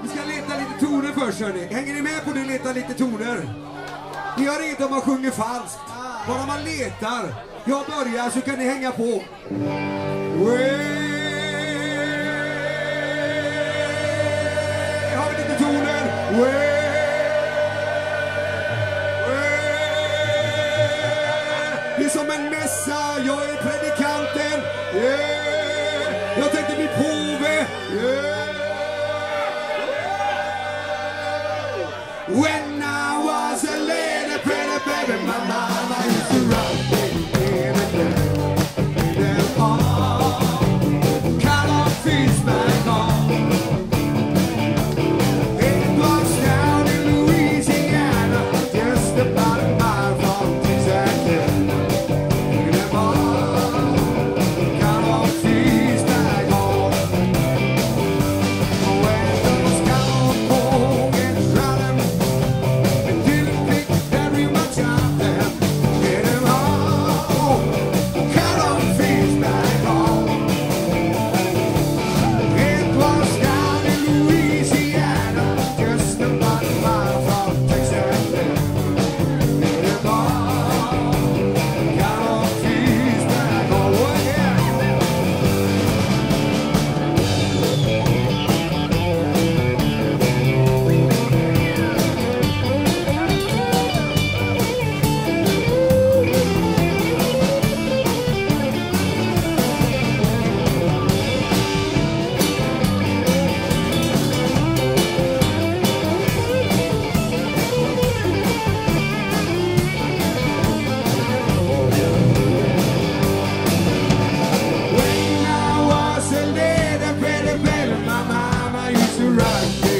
Vi ska leta lite toner först, hörni. Hänger ni med på det? Leta lite toner. Ni har inget om man sjunger falskt. Bara man letar. Jag börjar så kan ni hänga på. Har vi lite toner? Det är som en mässa, jag är predikanten. Jag tänkte bli påve. When I was a little pretty baby, my mama used to rock me every day. Right.